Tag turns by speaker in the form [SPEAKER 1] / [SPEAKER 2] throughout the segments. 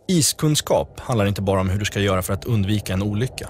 [SPEAKER 1] Iskunskap handlar inte bara om hur du ska göra för att undvika en olycka.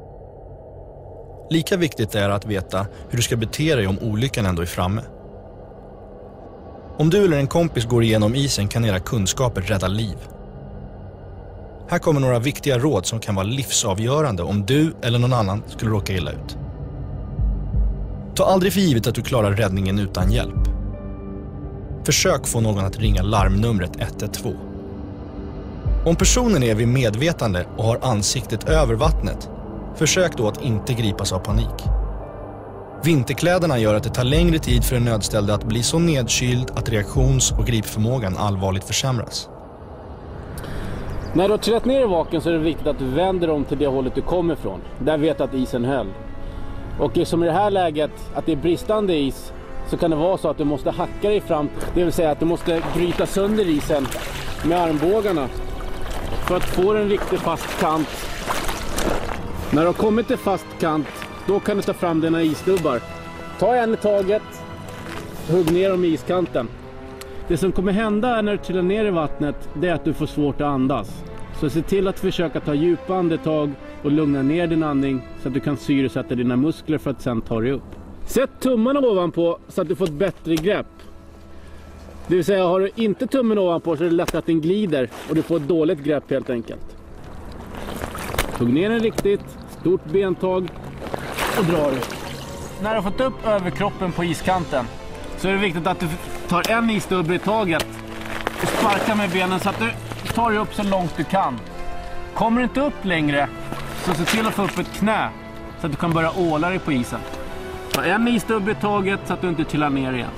[SPEAKER 1] Lika viktigt är att veta hur du ska bete dig om olyckan ändå är framme. Om du eller en kompis går igenom isen kan era kunskaper rädda liv. Här kommer några viktiga råd som kan vara livsavgörande om du eller någon annan skulle råka illa ut. Ta aldrig för givet att du klarar räddningen utan hjälp. Försök få någon att ringa larmnumret 112. Om personen är vid medvetande och har ansiktet över vattnet, försök då att inte gripas av panik. Vinterkläderna gör att det tar längre tid för en nödställd att bli så nedkyld att reaktions- och gripförmågan allvarligt försämras.
[SPEAKER 2] När du har trillat ner i vaken så är det viktigt att du vänder om till det hållet du kommer ifrån. Där vet att isen höll. Och som i det här läget att det är bristande is så kan det vara så att du måste hacka dig fram. Det vill säga att du måste bryta sönder isen med armbågarna för att få en riktigt fast kant. När du har kommit till fast kant, då kan du ta fram dina isdubbar. Ta en i taget, hugg ner dem i iskanten. Det som kommer hända när du trillar ner i vattnet, det är att du får svårt att andas. Så se till att försöka ta djupa andetag och lugna ner din andning så att du kan syresätta dina muskler för att sen ta dig upp. Sätt tummarna ovanpå så att du får ett bättre grepp. Det vill säga, har du inte tummen ovanpå så är det lätt att den glider och du får ett dåligt grepp helt enkelt. Hugg ner den riktigt, stort bentag och drar ut. När du har fått upp överkroppen på iskanten så är det viktigt att du tar en isdubbe i taget och sparkar med benen så att du tar dig upp så långt du kan. Kommer du inte upp längre så se till att få upp ett knä så att du kan börja åla dig på isen. Ta en isdubbe i taget så att du inte trillar ner igen.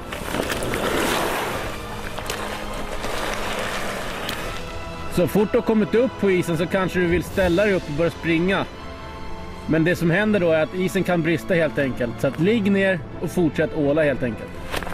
[SPEAKER 2] Så fort du har kommit upp på isen så kanske du vill ställa dig upp och börja springa. Men det som händer då är att isen kan brista helt enkelt. Så att ligg ner och fortsätt åla helt enkelt.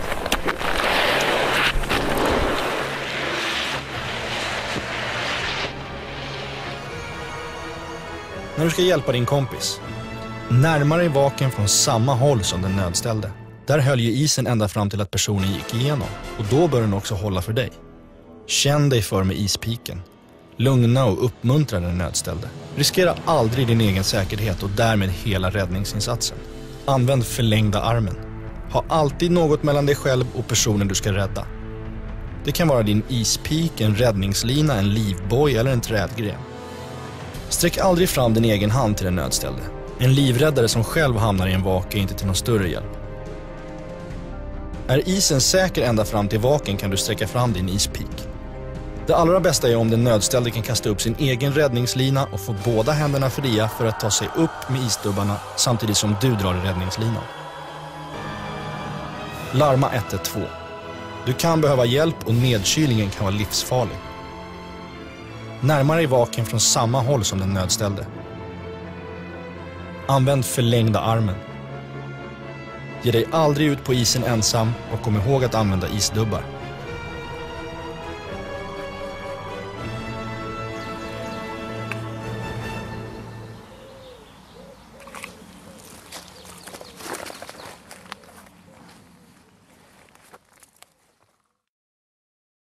[SPEAKER 1] När du ska hjälpa din kompis, närma dig vaken från samma håll som den nödställde. Där höll ju isen ända fram till att personen gick igenom. Och då bör den också hålla för dig. Känn dig för med ispiken. Lugna och uppmuntra den nödställde. Riskera aldrig din egen säkerhet och därmed hela räddningsinsatsen. Använd förlängda armen. Ha alltid något mellan dig själv och personen du ska rädda. Det kan vara din ispik, en räddningslina, en livboj eller en trädgren. Sträck aldrig fram din egen hand till den nödställde. En livräddare som själv hamnar i en vake är inte till någon större hjälp. Är isen säker ända fram till vaken kan du sträcka fram din ispik. Det allra bästa är om den nödställde kan kasta upp sin egen räddningslina och få båda händerna fria för att ta sig upp med isdubbarna samtidigt som du drar i räddningslinan. Larma 112. Du kan behöva hjälp och nedkylningen kan vara livsfarlig. Närma dig vaken från samma håll som den nödställde. Använd förlängda armen. Ge dig aldrig ut på isen ensam och kom ihåg att använda isdubbar.